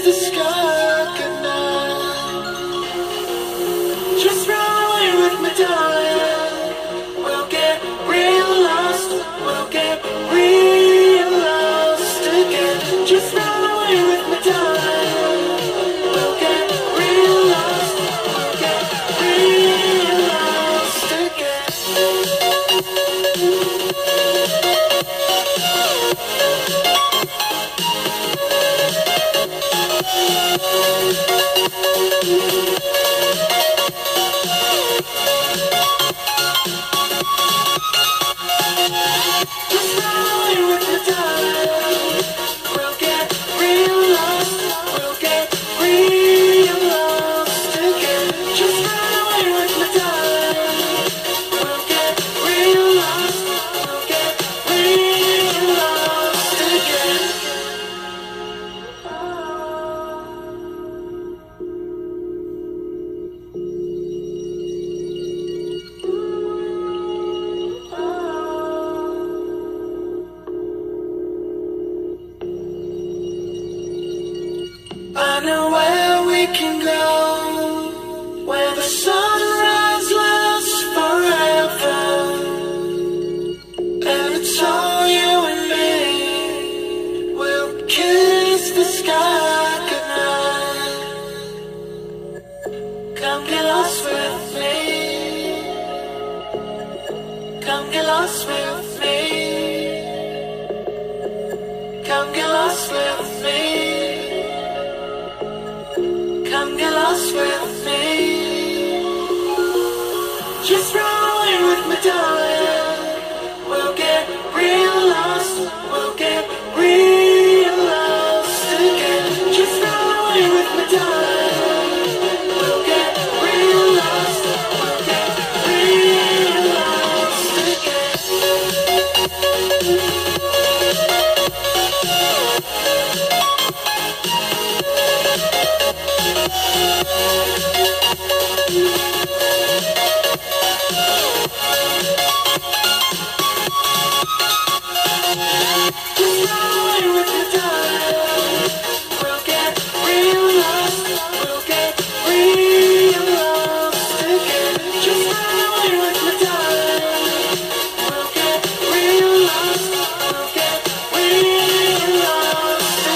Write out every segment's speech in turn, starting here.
the sky goodnight. Just run away with me, darling. We'll get real lost. We'll get real lost again. Just run away with me, darling. We'll get real lost. We'll get real lost again. Just run away with me, darling. We'll get real lost. We'll get real lost again. Just run away with me, darling. We'll get real lost. We'll get real lost again. I know where we can go, where the sunrise lasts forever, and it's all you and me. We'll kiss the sky goodnight. Come get lost with me. Come get lost with me. Come get lost with me. Come get lost with me. Just run away with me, darling. We'll get real lost. We'll get real lost again. Just run away with me, darling. We'll get real lost. We'll get real lost again. Just run away with me, darling. We'll get real lost. We'll get real lost again. Just run away with me, darling. We'll get real lost. We'll get real lost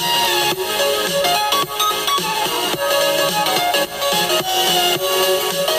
again.